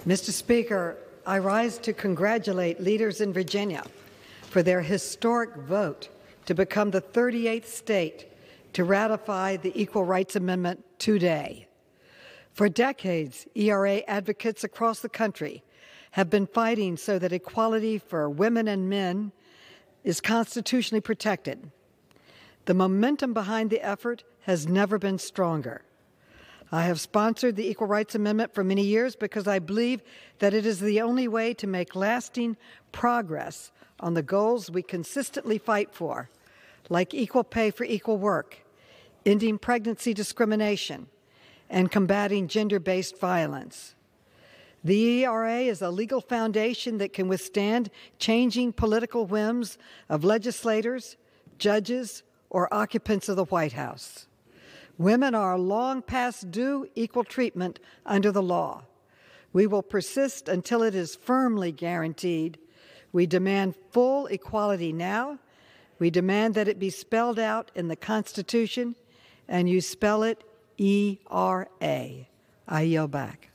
Mr. Speaker, I rise to congratulate leaders in Virginia for their historic vote to become the 38th state to ratify the Equal Rights Amendment today. For decades, ERA advocates across the country have been fighting so that equality for women and men is constitutionally protected. The momentum behind the effort has never been stronger. I have sponsored the Equal Rights Amendment for many years because I believe that it is the only way to make lasting progress on the goals we consistently fight for, like equal pay for equal work, ending pregnancy discrimination, and combating gender-based violence. The ERA is a legal foundation that can withstand changing political whims of legislators, judges, or occupants of the White House. Women are long past due equal treatment under the law. We will persist until it is firmly guaranteed. We demand full equality now. We demand that it be spelled out in the Constitution, and you spell it E-R-A. I yield back.